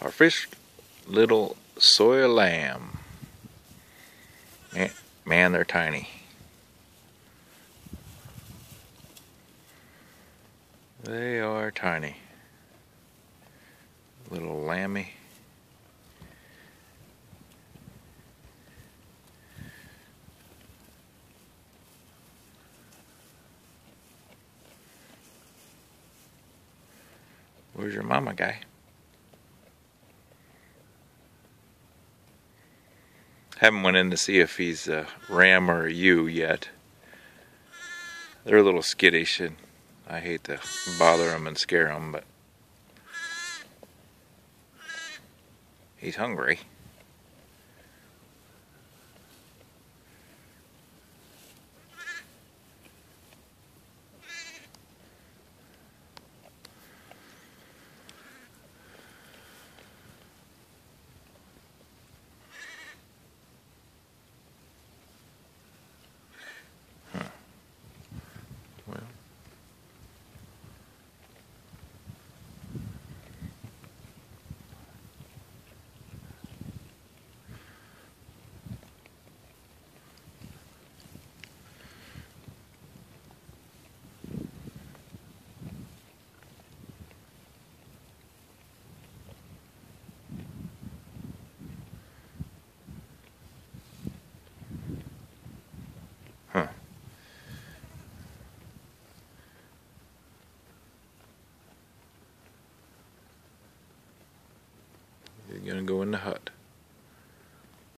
Our fish little soy lamb. Man, they're tiny. They are tiny. Little lammy. Where's your mama guy? Haven't went in to see if he's a ram or a ewe yet. They're a little skittish and I hate to bother them and scare them, but he's hungry. Well, huh. You're gonna go in the hut.